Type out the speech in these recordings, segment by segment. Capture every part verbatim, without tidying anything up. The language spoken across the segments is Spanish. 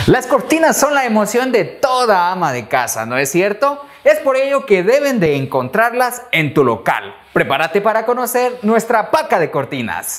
Las cortinas son la emoción de toda ama de casa, ¿no es cierto? Es por ello que deben de encontrarlas en tu local. Prepárate para conocer nuestra paca de cortinas.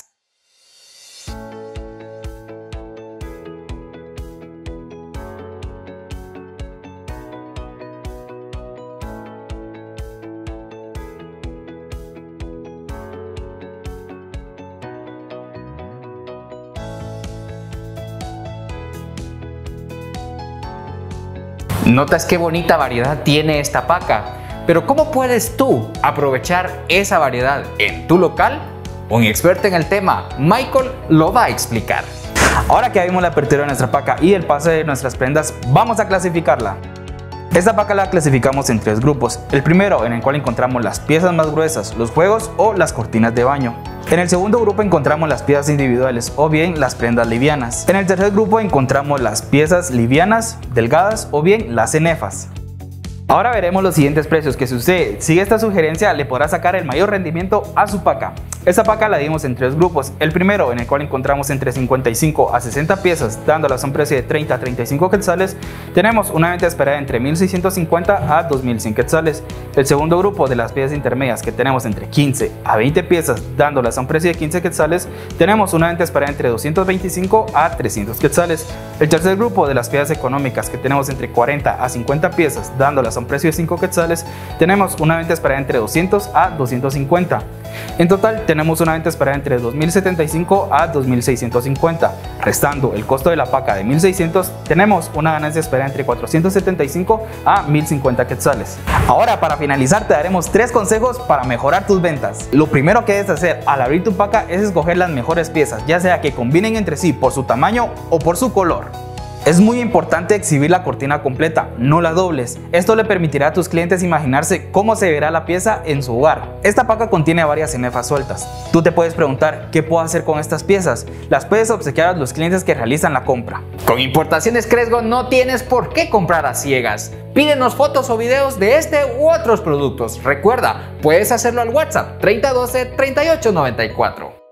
¿Notas qué bonita variedad tiene esta paca? Pero ¿cómo puedes tú aprovechar esa variedad en tu local? Un experto en el tema, Michael, lo va a explicar. Ahora que vimos la apertura de nuestra paca y el pase de nuestras prendas, vamos a clasificarla. Esta paca la clasificamos en tres grupos. El primero, en el cual encontramos las piezas más gruesas, los juegos o las cortinas de baño. En el segundo grupo encontramos las piezas individuales o bien las prendas livianas. En el tercer grupo encontramos las piezas livianas, delgadas o bien las cenefas. Ahora veremos los siguientes precios que si usted sigue esta sugerencia le podrá sacar el mayor rendimiento a su paca. Esta paca la dimos en tres grupos. El primero, en el cual encontramos entre cincuenta y cinco a sesenta piezas, dándolas a un precio de treinta a treinta y cinco quetzales, tenemos una venta esperada entre mil seiscientos cincuenta a dos mil cien quetzales. El segundo grupo, de las piezas intermedias, que tenemos entre quince a veinte piezas, dándolas a un precio de quince quetzales, tenemos una venta esperada entre doscientos veinticinco a trescientos quetzales. El tercer grupo, de las piezas económicas, que tenemos entre cuarenta a cincuenta piezas, dándolas a un precio de cinco quetzales, tenemos una venta esperada entre doscientos a doscientos cincuenta. En total tenemos una venta esperada entre dos mil setenta y cinco a dos mil seiscientos cincuenta. Restando el costo de la paca de mil seiscientos, tenemos una ganancia esperada entre cuatrocientos setenta y cinco a mil cincuenta quetzales. Ahora, para finalizar, te daremos tres consejos para mejorar tus ventas. Lo primero que debes hacer al abrir tu paca es escoger las mejores piezas, ya sea que combinen entre sí por su tamaño o por su color. Es muy importante exhibir la cortina completa, no la dobles. Esto le permitirá a tus clientes imaginarse cómo se verá la pieza en su hogar. Esta paca contiene varias cenefas sueltas. Tú te puedes preguntar, ¿qué puedo hacer con estas piezas? Las puedes obsequiar a los clientes que realizan la compra. Con Importaciones Cresgo no tienes por qué comprar a ciegas. Pídenos fotos o videos de este u otros productos. Recuerda, puedes hacerlo al WhatsApp treinta doce treinta y ocho noventa y cuatro.